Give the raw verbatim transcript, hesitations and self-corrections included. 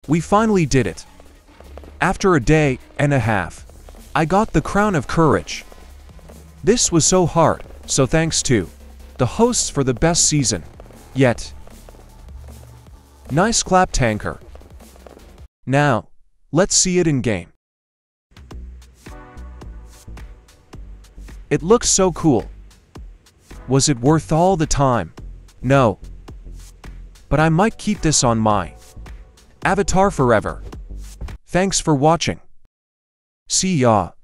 We finally did it. After a day and a half, I got the crown of courage. This was so hard, so thanks to the hosts for the best season yet. Nice clap, Tanker. Now, let's see it in game. It looks so cool. Was it worth all the time? No. But I might keep this on my avatar forever. Thanks for watching. See ya.